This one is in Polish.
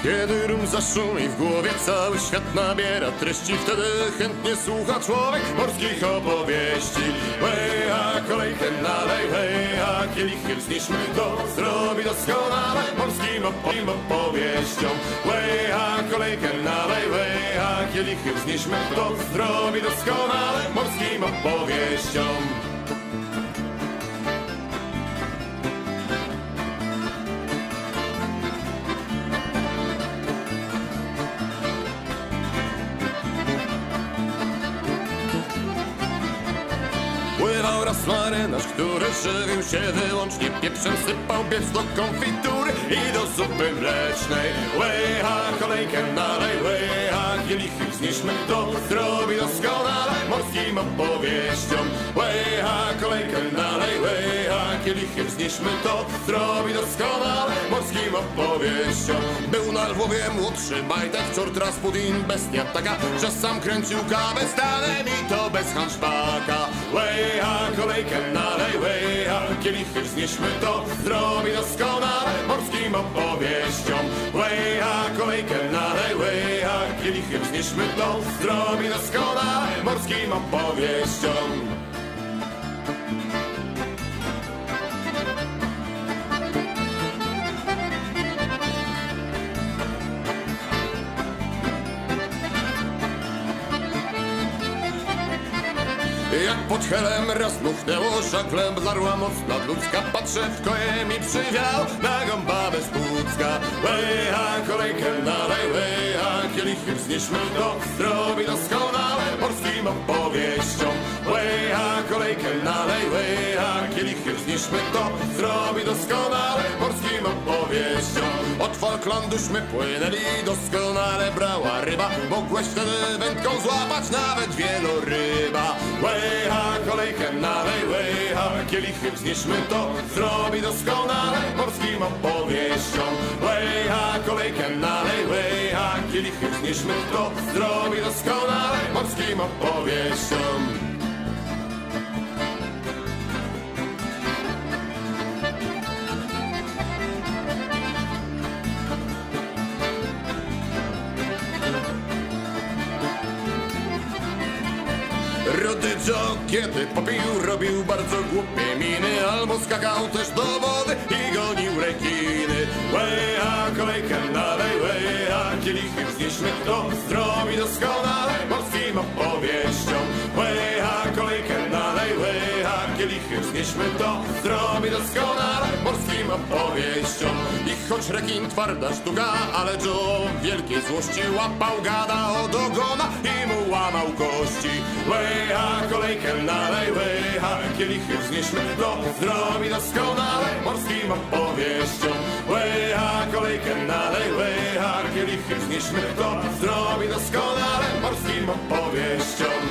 Kiedy rum zaszumi w głowie, cały świat nabiera treści. Wtedy chętnie słucha człowiek morskich opowieści. Łeja, kolejkę nalej, łeja, kielichy wznieśmy, to zrobi doskonale morskim opowieściom. Łeja, kolejkę nalej, łeja, kielichy wznieśmy, to zrobi doskonale morskim opowieściom. Pływał raz marynarz, który żywił się wyłącznie pieprzem, sypał pieprz do konfitury i do zupy mlecznej. Łeja, kolejkę nalej, łeja, kielichy wznieśmy, to zrobi doskonale morskim opowieściom. Łeja, kolejkę nalej, łeja, kielichy wznieśmy, to zrobi doskonale morskim opowieściom. Był na Lwowie młodszy majtek, czort Rasputin, bestia taka, że sam kręcił kawę stanem i to bez hanszpaka. Łeja, kolejkę nalej, łeja, kielichy wznieśmy, to zrobi doskonale morskim opowieściom. Łeja, kolejkę nalej, łeja, kielichy wznieśmy, to zrobi doskonale morskim opowieściom. Jak pod helem raz dmuchnęło, żaglem zdarła moc nadludzka. Patrzę w koje mi przywiał na gąbawę z Pucka. Łeja, kolejkę nalej, łeja, kielichy wznieśmy, to zrobi doskonale morskim opowieściom. Łeja, kolejkę nalej, łeja, kielichy wznieśmy, to zrobi doskonale morskim opowieściom. Od Falklanduśmy płynęli, doskonale brała ryba. Mogłeś wtedy wędką złapać nawet wieloryba. Łeja, kolejkę nalej, łeja, kielichy wznieśmy, to zrobi doskonale morskim opowieściom. Łeja, kolejkę nalej, łeja, kielichy wznieśmy, to zrobi doskonale morskim opowieściom. Rudy Joe, kiedy popił, robił bardzo głupie miny, albo skakał też do wody i gonił rekiny. Łeja, kolejkę nalej, łeja, kielichy wznieśmy, to zrobi doskonale morskim opowieściom. Łeja, kolejkę nalej, łeja, kielichy wznieśmy, to zrobi doskonale morskim opowieściom. I choć rekin twarda sztuka, ale Joe w wielkiej złości łapał gada od ogona i mu łamał kości. Łeja, kolejkę nalej, łeja, kielichy wznieśmy, to zrobi doskonale morskim opowieściom. Łeja, kolejkę nalej, łeja, kielichy wznieśmy, to zrobi doskonale morskim opowieściom.